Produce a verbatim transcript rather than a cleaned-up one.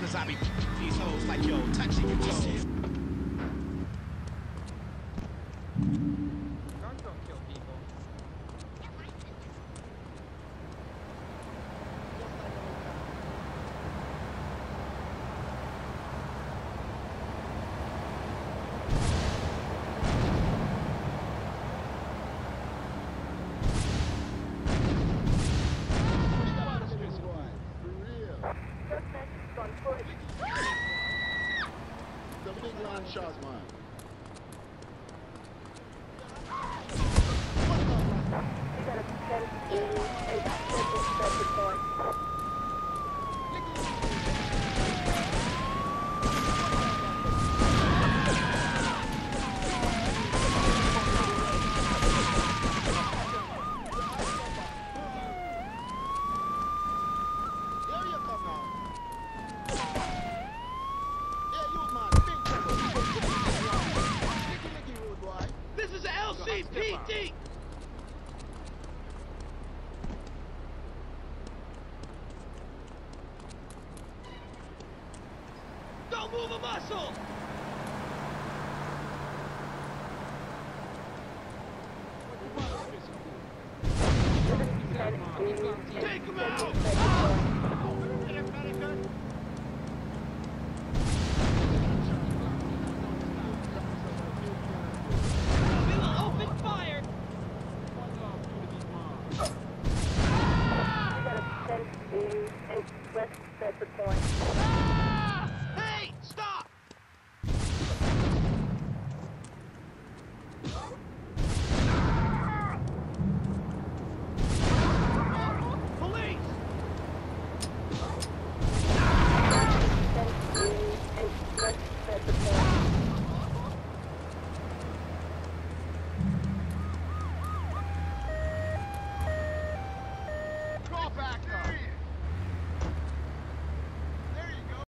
Cause I be these hoes like yo, touching your toes. Guns don't kill people. The big land shots, man. This is a L C P D! Don't move a muscle! Take him out!